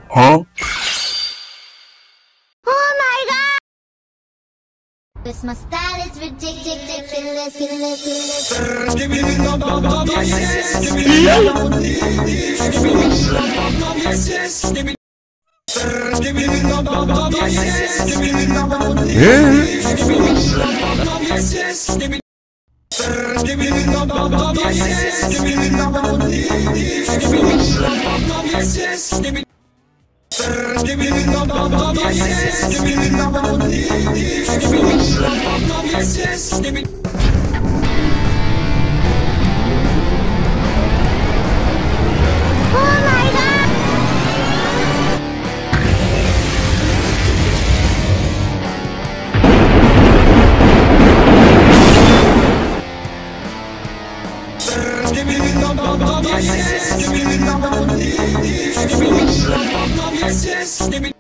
Huh? Oh my god! This my style is ridiculous. Give me the number, yes, give me the number, yes, give me. Give me the number, yes, give me the number, yes, give me. Give me the number, yes, give me the number, yes, give me. Give me the number, yes, give me the number, yes, give me. Oh my god! Give me the number, yes, give me the number, yes, give me.